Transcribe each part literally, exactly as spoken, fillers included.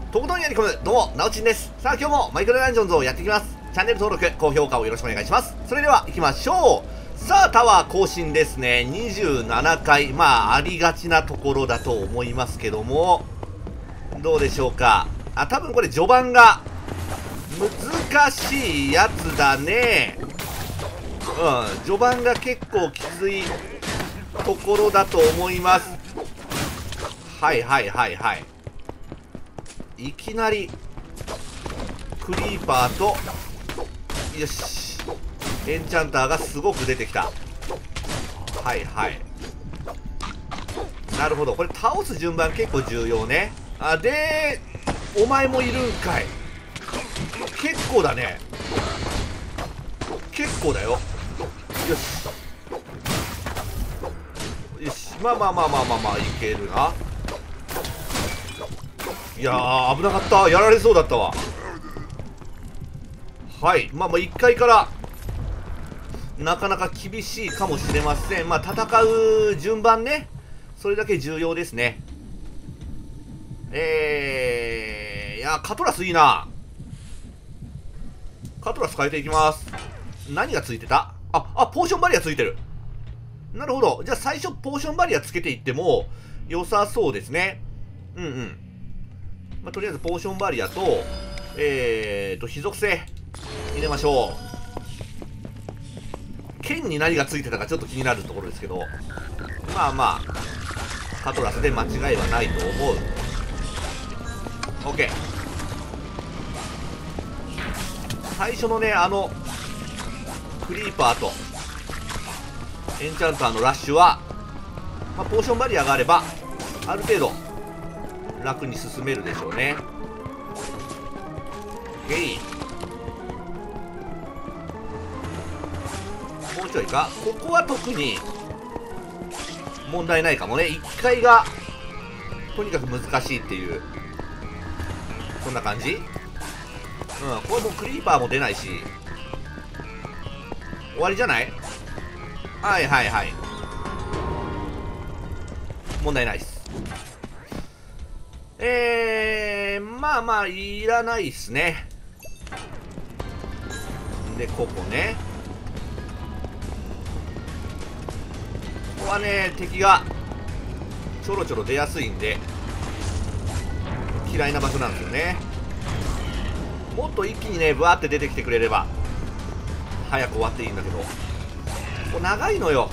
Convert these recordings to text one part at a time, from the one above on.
とことんやり込む、どうも、なおちんです。さあ、今日もマイクロダンジョンズをやっていきます。チャンネル登録、高評価をよろしくお願いします。それでは、行きましょう。さあ、タワー更新ですね。にじゅうななかい。まあ、ありがちなところだと思いますけども、どうでしょうか。あ、多分これ序盤が、難しいやつだね。うん、序盤が結構きついところだと思います。はいはいはいはい。いきなりクリーパーと、よし、エンチャンターがすごく出てきた。はいはい、なるほど。これ倒す順番結構重要ね。あ、でお前もいるんかい。結構だね、結構だよ。よしよし、まあまあまあまあまあまあいけるな。いやー、危なかった。やられそうだったわ。はい、まあまあいっかいからなかなか厳しいかもしれません。まあ戦う順番ね、それだけ重要ですね。えー、いや、カトラスいいな。カトラス変えていきます。何がついてた？あ、あ、ポーションバリアついてる。なるほど。じゃあ最初ポーションバリアつけていっても良さそうですね。うんうん。まあ、とりあえずポーションバリアと、えーと、非属性入れましょう。剣に何がついてたかちょっと気になるところですけど、まあまあ、カトラスで間違いはないと思う。OK。最初のね、あの、クリーパーとエンチャンターのラッシュは、まあ、ポーションバリアがあれば、ある程度、楽に進めるでしょうね。ゲイン。もうちょいか。ここは特に問題ないかもね。いっかいがとにかく難しいっていう、そんな感じ。うん、これもうクリーパーも出ないし終わりじゃない？はいはいはい、問題ないっす。えー、まあまあいらないっすね。でここね、ここはね敵がちょろちょろ出やすいんで嫌いな場所なんですよね。もっと一気にねブワーって出てきてくれれば早く終わっていいんだけど、ここ長いのよ、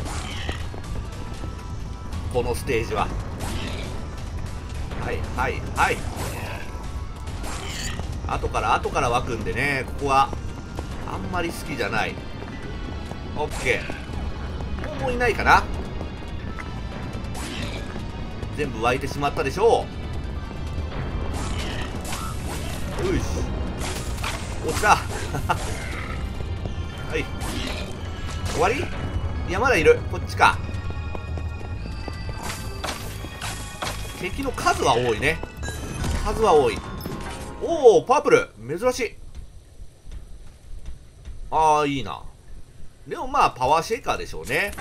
このステージは。はいはいはい、後から後から湧くんでね、ここはあんまり好きじゃない。 OK。 もうもういないかな。全部湧いてしまったでしょう。よし、落ちたはい、終わり？いやまだいる。こっちか。敵の数は多いね、数は多い。おお、パープル珍しい。ああいいな。でもまあパワーシェイカーでしょうね。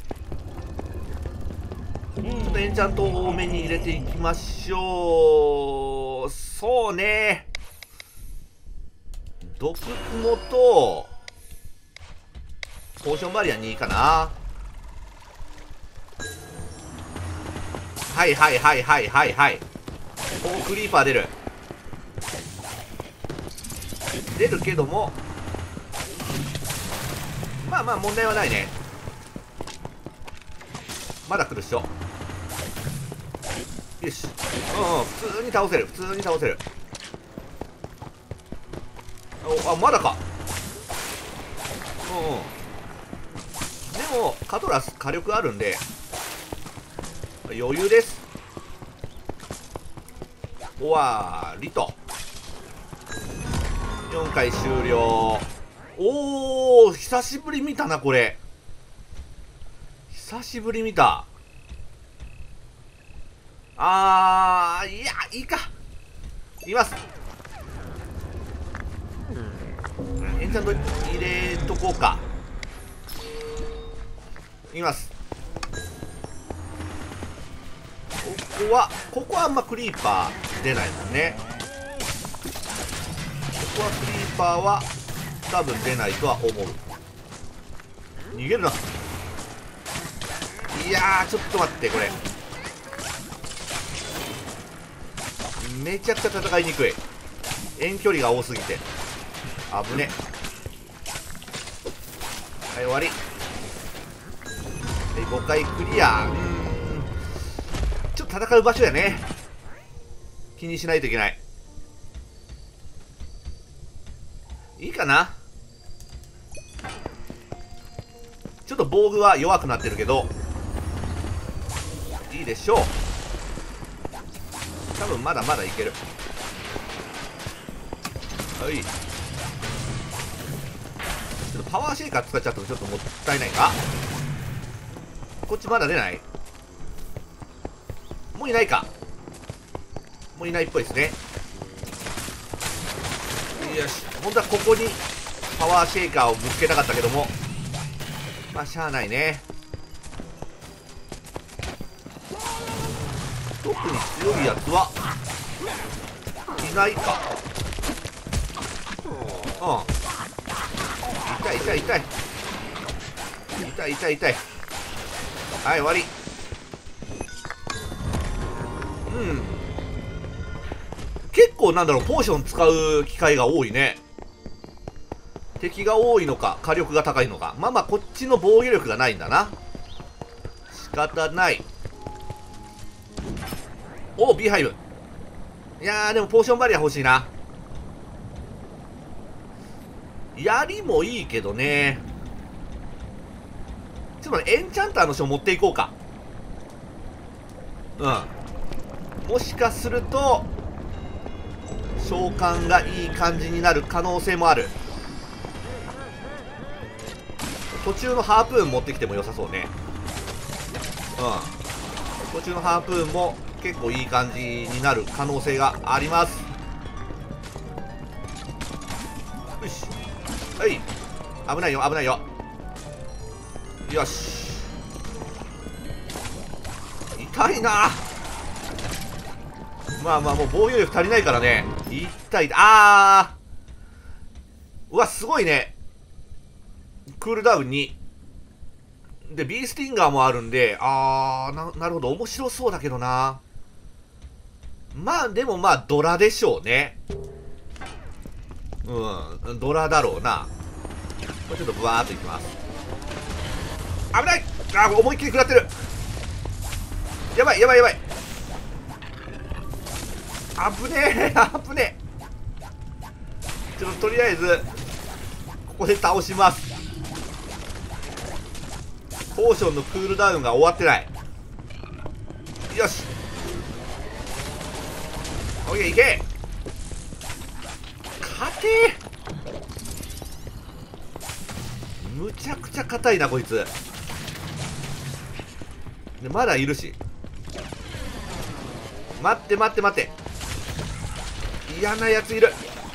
ちょっとエンチャント多めに入れていきましょう。そうね、毒雲とポーションバリアにかな。はいはいはいはいはいはい。ここクリーパー出る出るけども、まあまあ問題はないね。まだ来るっしょ。よし、うんうん、普通に倒せる、普通に倒せる。あ、まだか。うんうん。でもカトラス火力あるんで余裕です。終わりと。よんかい終了。おお、久しぶり見たなこれ。久しぶり見た。あー、いやいいか、いきます。エンチャント入れとこうか。いきます。ここはここはあんまクリーパー出ないもんね。 こはクリーパーは多分出ないとは思う。逃げるな。いやーちょっと待って、これめちゃくちゃ戦いにくい。遠距離が多すぎて危ね。はい、終わり。はい、ごかいクリア。うーん、ちょっと戦う場所やね。気にしないといけない。いいかな。ちょっと防具は弱くなってるけどいいでしょう。多分まだまだいける。はい、ちょっとパワーシェイカー使っちゃったとちょっともったいないか。こっちまだ出ない。もういないか。もういないっぽいですね。よし、本当はここにパワーシェイカーをぶつけたかったけども、まあしゃあないね。特に強いやつはいないか。うん、痛い痛い痛い痛い痛い痛い。はい、終わり。うん、結構なんだろう、ポーション使う機会が多いね。敵が多いのか火力が高いのか。まあまあこっちの防御力がないんだな。仕方ない。おお、ビーハイブ。いやーでもポーションバリア欲しいな。槍もいいけどね。ちょっとエンチャンターの書持っていこうか。うん、もしかすると召喚がいい感じになる可能性もある。途中のハープーン持ってきても良さそうね。うん、途中のハープーンも結構いい感じになる可能性があります。よし、はい、危ないよ危ないよ。よし、痛いな。まあまあもう防御力足りないからね。痛い。あー、うわすごいね。クールダウンにでビースティンガーもあるんで、あー な, なるほど、面白そうだけどな。まあでもまあドラでしょうね。うん、ドラだろうな。これちょっとブワーっといきます。危ない。あー、思いっきり食らってる。やばいやばいやばい。危ねえ危ねえ。ちょっととりあえずここで倒します。ポーションのクールダウンが終わってない。よし、オッケー、いけ。勝てー。むちゃくちゃ硬いなこいつで、まだいるし。待って待って待って、嫌なやついる。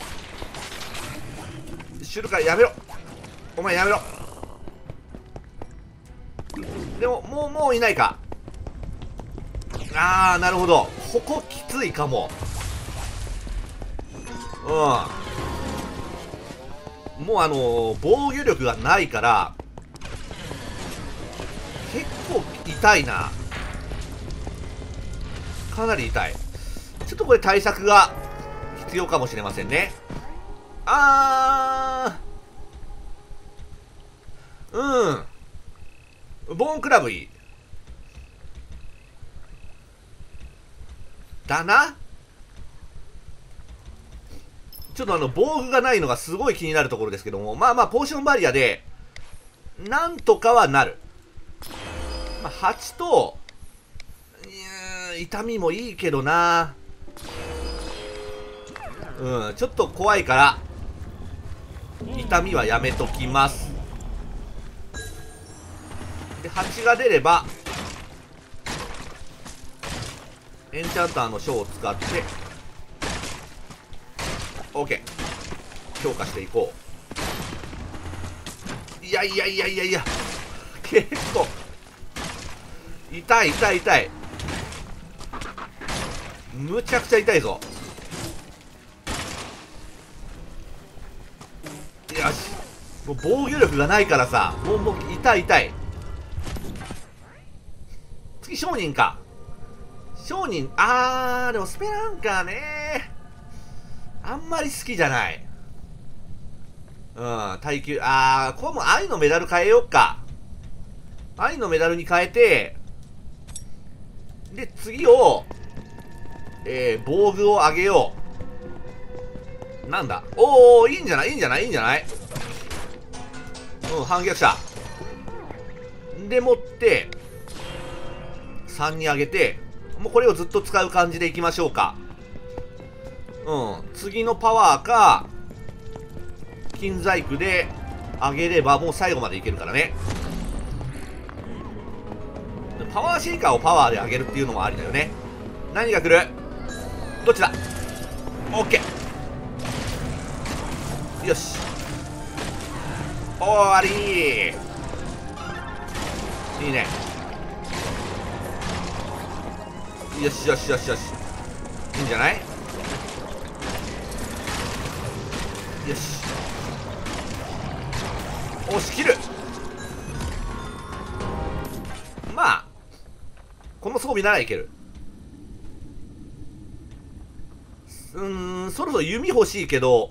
シュルカやめろ、お前やめろ。でももうもういないか。ああ、なるほど、ここきついかも。うん、もうあのー、防御力がないから結構痛いな。かなり痛い。ちょっとこれ対策が必要かもしれませんね。あー、うん、ボーンクラブいいだな。ちょっとあの防具がないのがすごい気になるところですけども、まあまあポーションバリアでなんとかはなる。まあ、はちとい痛みもいいけどな。うん、ちょっと怖いから痛みはやめときます。ではちが出ればエンチャンターの書を使って OK 強化していこう。いやいやいやいやいや、結構痛い痛い痛い。むちゃくちゃ痛いぞ。 もう防御力がないからさ、もうもう痛い痛い。次商人か。商人、あーでもスペランカーね、あんまり好きじゃない。うん、耐久、あーこれも愛のメダル変えよっか。愛のメダルに変えて、で次をえー、防具を上げよう。なんだ、おお、いいんじゃない、いいんじゃない、いいんじゃない。うん、反逆者でもってさんに上げて、もうこれをずっと使う感じでいきましょうか。うん、次のパワーか金細工で上げればもう最後までいけるからね。パワーシェイカーをパワーで上げるっていうのもありだよね。何が来る、どっちだ。オッケー、よし、終わりー。いいね、よしよしよしよし、いいんじゃない。よし、押し切る。まあこの装備ならいける。うーん、そろそろ弓欲しいけど、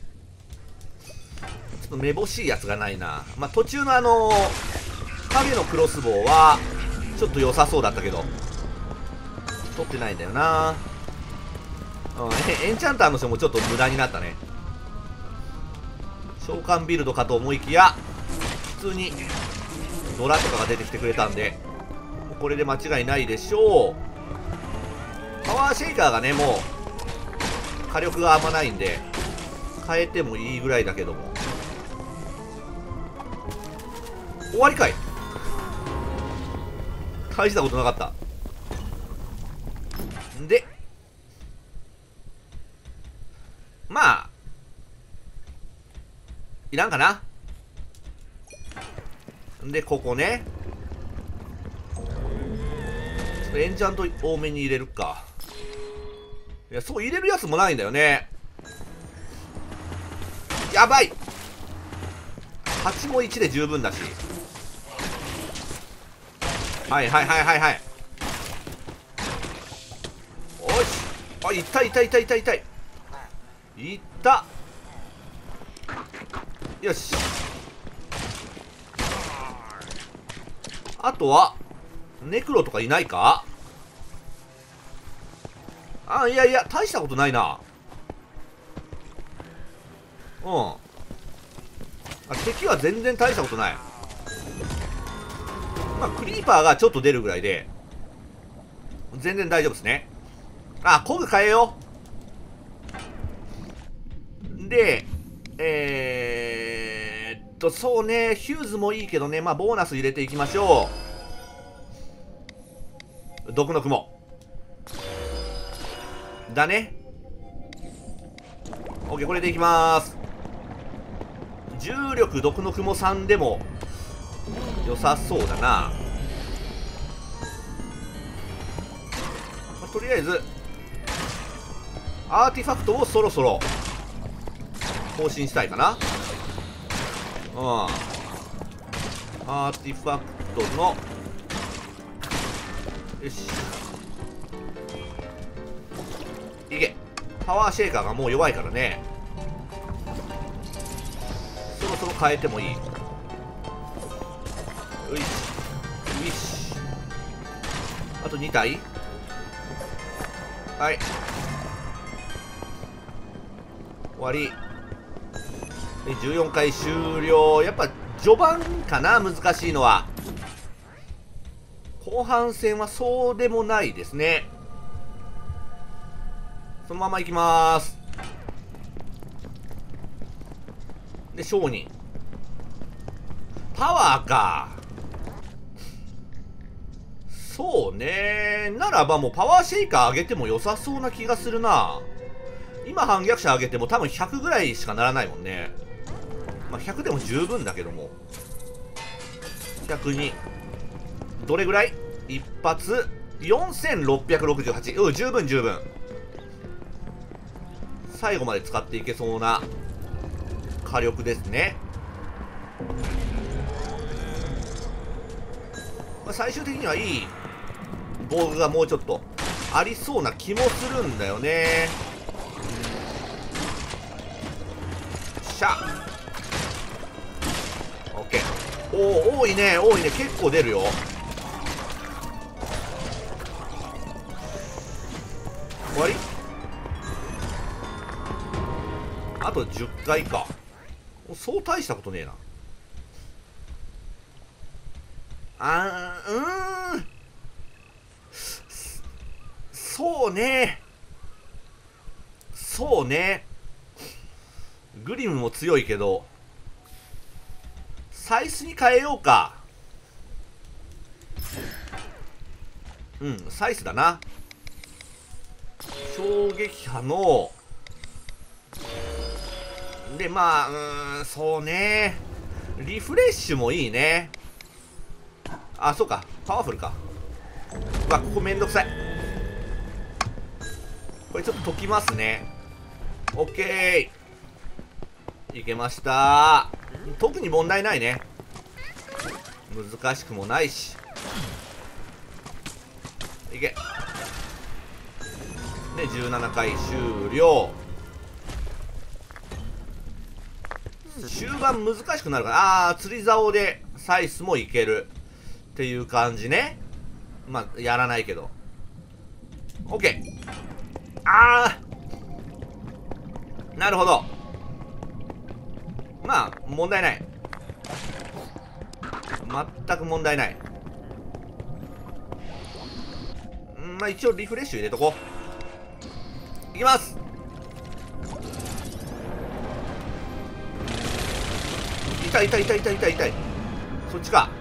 ちょっとめぼしいやつがないな。まあ途中のあのー、影のクロスボウはちょっと良さそうだったけど取ってないんだよな。うん、エンチャンターの人もちょっと無駄になったね。召喚ビルドかと思いきや普通にドラとかが出てきてくれたんで、これで間違いないでしょう。パワーシェイカーがね、もう火力があんまないんで変えてもいいぐらいだけども。終わりかい。大したことなかった。でまあいらんかな。でここね、ちょっとエンチャント多めに入れるか。いや、そう入れるやつもないんだよね。やばい、はちもいちで十分だし。はいはいはいはいはい、おし、あ、いったいったいったいったいったいいった、よし。あとはネクロとかいないか。あ、いやいや、大したことないな。うん、あ、敵は全然大したことない。まあクリーパーがちょっと出るぐらいで全然大丈夫ですね。あ、工具変えよう。でえー、っとそうね、ヒューズもいいけどね、まあボーナス入れていきましょう。毒の雲だね。 OK、 これでいきまーす。重力毒の雲さんでも良さそうだな。まあ、とりあえずアーティファクトをそろそろ更新したいかな。うん、アーティファクトの、よし、いけ。パワーシェイカーがもう弱いからね、そろそろ変えてもいい。よいしよいし、あとに体。はい、終わりでじゅうよんかい終了。やっぱ序盤かな、難しいのは。後半戦はそうでもないですね。そのままいきまーす。で商人パワーか。そうね、ならばもうパワーシェイカー上げても良さそうな気がするな。今反逆者上げても多分ひゃくぐらいしかならないもんね。まあひゃくでも十分だけども、ひゃくにどれぐらい、一発よんせんろっぴゃくろくじゅうはち、うん、十分十分、最後まで使っていけそうな火力ですね。 まあ、最終的にはいい防具がもうちょっとありそうな気もするんだよね。しゃオッケー。おお多いね多いね、結構出るよ。終わり。あとじゅっかいか。そう大したことねえな。あーうーんそうねそうねグリムも強いけどサイスに変えようか。うんサイスだな。衝撃波のでまあうーんそうねリフレッシュもいいね。あそうかパワフルか。うわここめんどくさい。これちょっと解きますね。オッケーいけました。特に問題ないね。難しくもないしいけでじゅうななかい終了。終盤難しくなるから。ああー釣り竿でサイスもいけるっていう感じね。まあやらないけど OK。 ああなるほど。まあ問題ない、全く問題ない。んまあ一応リフレッシュ入れとこう。いきます。痛い痛い痛い痛い痛い痛い。そっちか。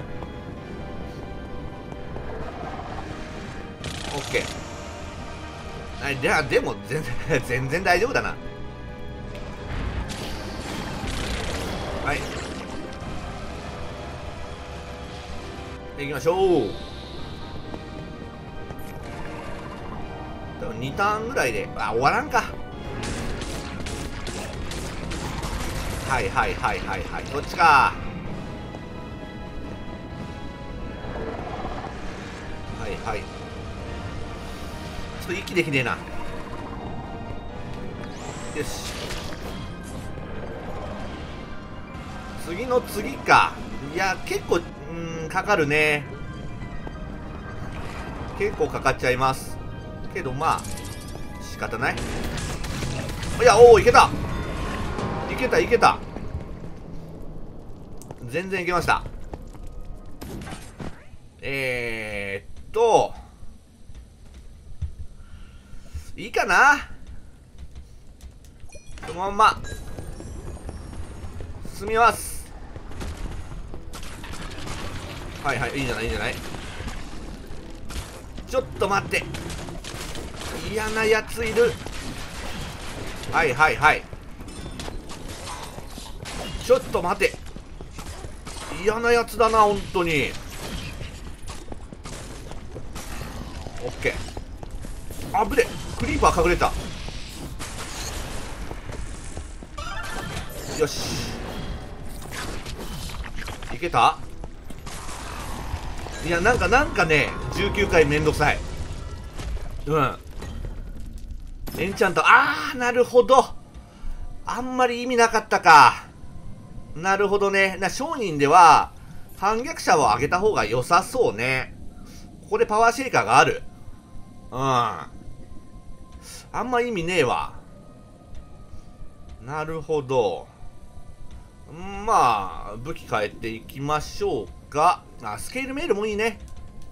オッケー。あいやでも全然全然大丈夫だな。はい行きましょう。多分にターンぐらいであ終わらんか。はいはいはいはいはいこっちか。はいはいちょっと息できねえな。よし次の次か。いや結構うんかかるね。結構かかっちゃいますけどまあ仕方ない。いやおおいけたいけたいけた全然いけました。えー、っといいかな。そのまんま進みます。はいはいいいんじゃないいいんじゃない。ちょっと待って嫌なやついる。はいはいはいちょっと待て嫌なやつだな本当に。オッケーあぶねクリーパー隠れた。よしいけた。いやなんかなんかねじゅうきゅうかいめんどくさい。うんエンチャントあーなるほどあんまり意味なかったか。なるほどね。な商人では反逆者を上げた方が良さそうね。ここでパワーシェイカーがある。うんあんま意味ねえわ。なるほど。まあ武器変えていきましょうか。あスケールメールもいいね。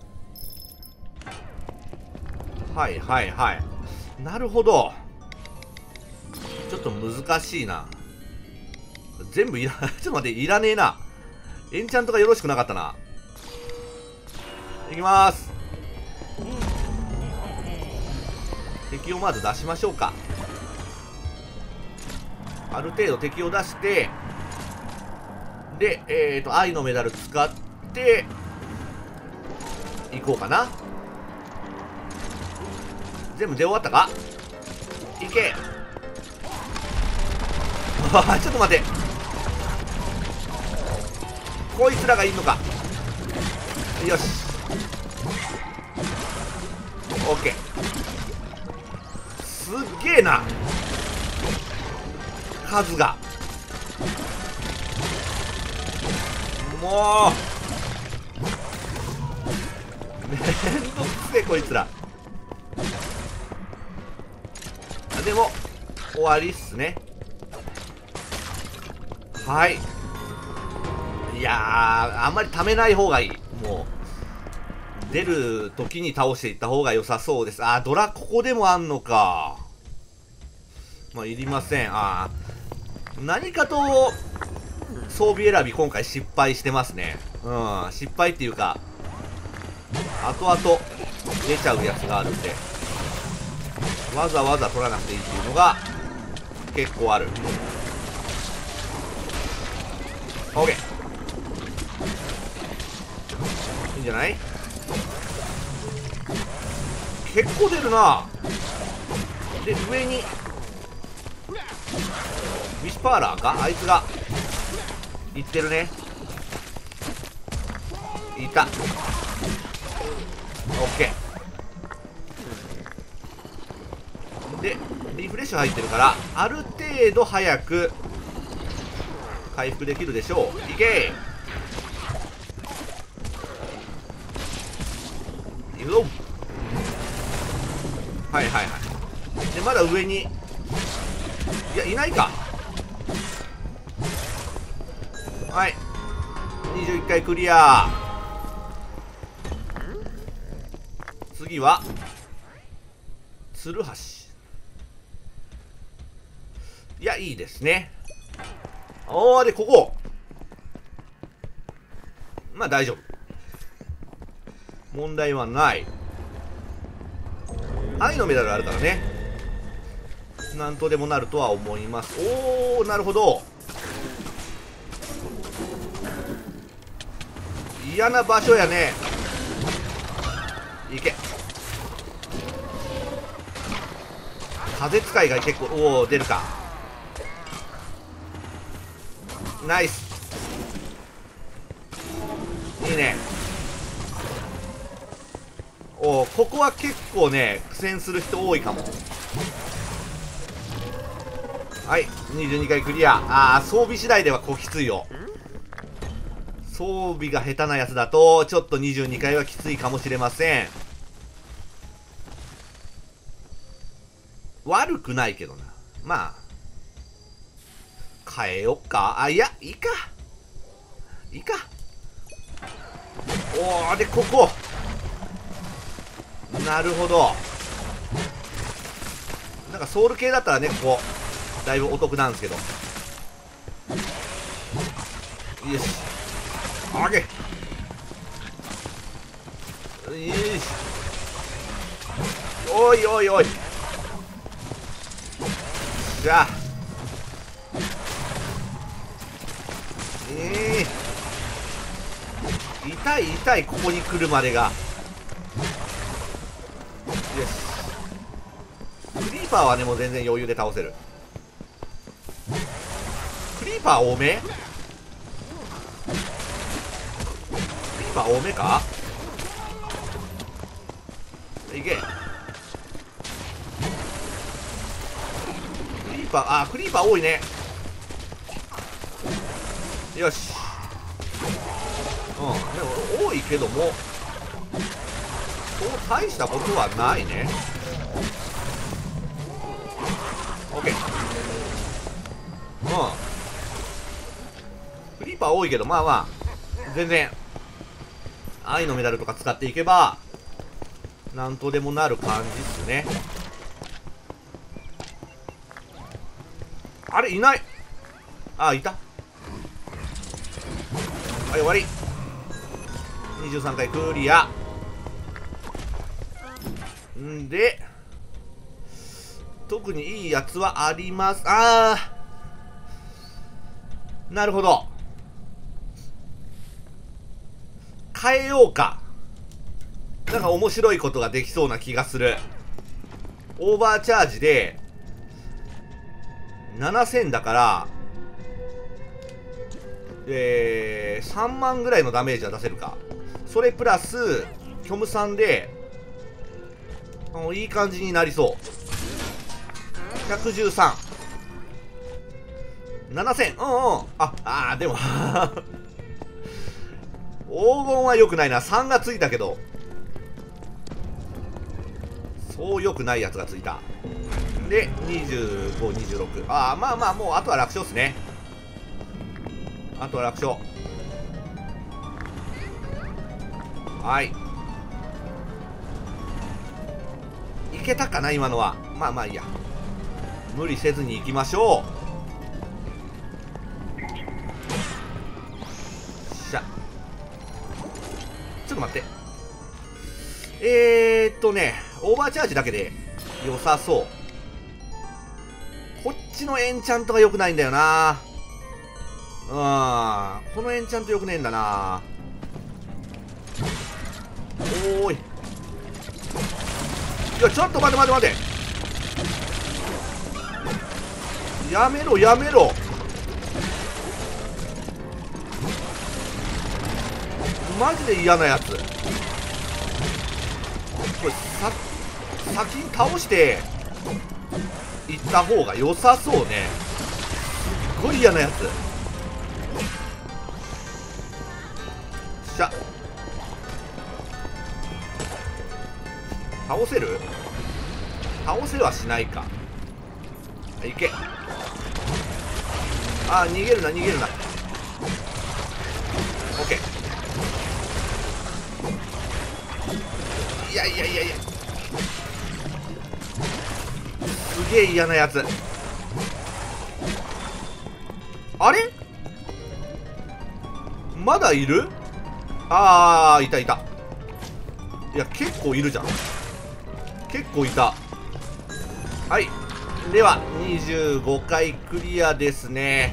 はいはいはいなるほど。ちょっと難しいな。全部いらちょっと待っていらねえな。エンチャントがよろしくなかったな。いきまーす。敵をまず出しましょうか。ある程度敵を出してでえっ、ー、と愛のメダル使っていこうかな。全部出終わったか。いけちょっと待ってこいつらがいるのか。よしオッケー。すっげえな、数が。もうめんどくせえこいつら。でも終わりっすね。はい。いやー、あんまり溜めない方がいい。もう出る時に倒していった方が良さそうです。あー、ドラここでもあんのか。まあいりません。あー、何かと装備選び今回失敗してますね。うん、失敗っていうか後々出ちゃうやつがあるんで、わざわざ取らなくていいっていうのが結構ある。 OK、 いいんじゃない。結構出るな。で上にウィシュパーラーか、あいつがいってるね。いた。 OK でリフレッシュ入ってるからある程度早く回復できるでしょう。いけー、いくぞ。はいはいはい。でまだ上に、いやいないか。はい、にじゅういっかいクリア。次はツルハシ。いやいいですね。おー、でここまあ大丈夫、問題はない。愛のメダルあるからね、なんとでもなるとは思います。おー、なるほど。嫌な場所やね。いけ。風使いが結構、おお出るか。ナイス、いいね。おお、ここは結構ね苦戦する人多いかも。はい、にじゅうにかいクリア。ああ、装備次第ではこうきついよ。装備が下手なやつだとちょっとにじゅうにかいはきついかもしれません。悪くないけどな。まあ変えよっか。あ、いやいいかいいか。おお、でここなるほど。なんかソウル系だったらね、ここだいぶお得なんですけど。よし、あげ、よし、おいおいおい、じゃあええー、痛い痛い、ここに来るまでが。よし、クリーパーはねもう全然余裕で倒せる。クリーパー多め、クリーパー多めか。いけ、クリーパー、あ、クリーパー多いね。よし、うん、でも多いけどもそう大したことはないね。 OK、 うん、クリーパー多いけどまあまあ全然愛のメダルとか使っていけばなんとでもなる感じっすね。あれいない、あ、いた。はい、終わり。にじゅうさんかいクリアんで、特にいいやつはあります。あー、なるほど、変えようか。なんか面白いことができそうな気がする。オーバーチャージでななせんだから、えー、さんまんぐらいのダメージは出せるか。それプラス虚無さんでうん、いい感じになりそう。ひゃくじゅうさん。ななせん。うんうん。あ、あー、でも黄金は良くないな。さんがついたけど。そう良くないやつがついた。で、にじゅうご、にじゅうろく。ああ、まあまあ、もうあとは楽勝っすね。あとは楽勝。はい。いけたかな、今のは。まあまあいいや。無理せずに行きましょう。しゃ。ちょっと待って。えーっとね、オーバーチャージだけで良さそう。こっちのエンチャントが良くないんだよな。うん。このエンチャント良くねえんだな。おーい。いや、ちょっと待て待て待て。やめろ、やめろ。マジで嫌なやつ。これ、さ、先に倒して行った方が良さそうね。すっごい嫌なやつ。しゃ。倒せる？倒せはしないか。いけ。あー、逃げるな逃げるな。オッケー。いやいやいやいや、すげえ嫌なやつ。あれまだいる？あー、いたいた。いや、結構いるじゃん。結構いた。はい。では、にじゅうごかいクリアですね。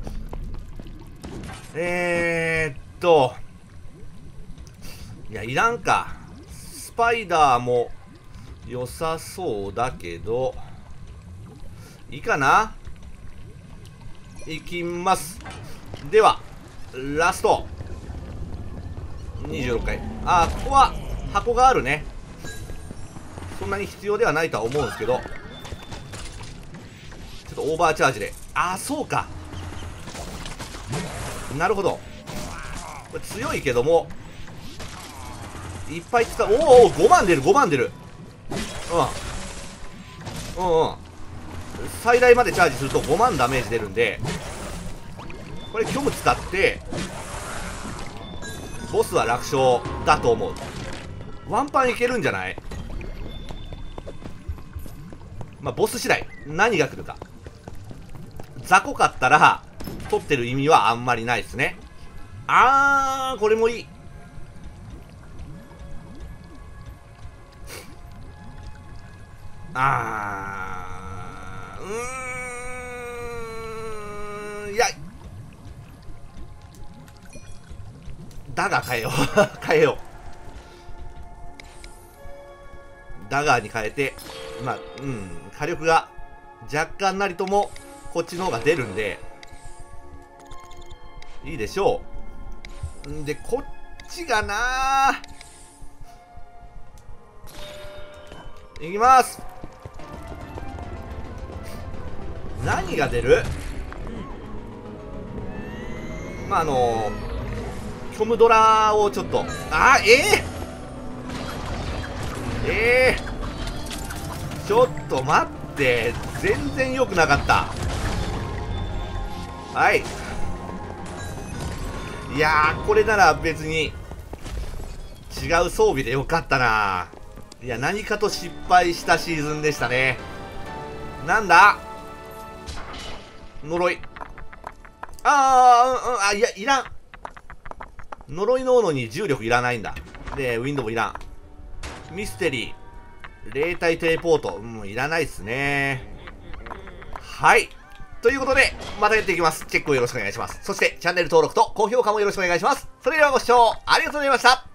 えーっと。いや、いらんか。スパイダーも良さそうだけど。いいかな？いきます。では、ラスト。にじゅうろっかい。あー、ここは箱があるね。そんなに必要ではないとは思うんですけど。ちょっとオーバーチャージで。ああ、そうか。なるほど。これ強いけども、いっぱい使う。おお、ごまん出る、ごまん出る。うん。うんうん。最大までチャージするとごまんダメージ出るんで、これ虚無使って、ボスは楽勝だと思う。ワンパンいけるんじゃない？まあ、ボス次第。何が来るか。雑魚かったら、取ってる意味はあんまりないですね。あー、これもいい。あー、うーん、いや、だが変えよう。変えよう。ダガーに変えて、まあ、うん、火力が若干なりともこっちの方が出るんで、いいでしょう。んで、こっちがなー。いきます。何が出る？まあ、あのー、虚無ドラをちょっと、あー、えーえー、ちょっと待って、全然良くなかった。はい。いやー、これなら別に違う装備でよかったな。いや、何かと失敗したシーズンでしたね。なんだ？呪い。あー、うん、うん、あ、いや、いらん。呪いの斧に重力いらないんだ。で、ウィンドウもいらん。ミステリー、霊体テレポート、うん、いらないっすね。はい。ということで、またやっていきます。チェックをよろしくお願いします。そして、チャンネル登録と高評価もよろしくお願いします。それではご視聴ありがとうございました。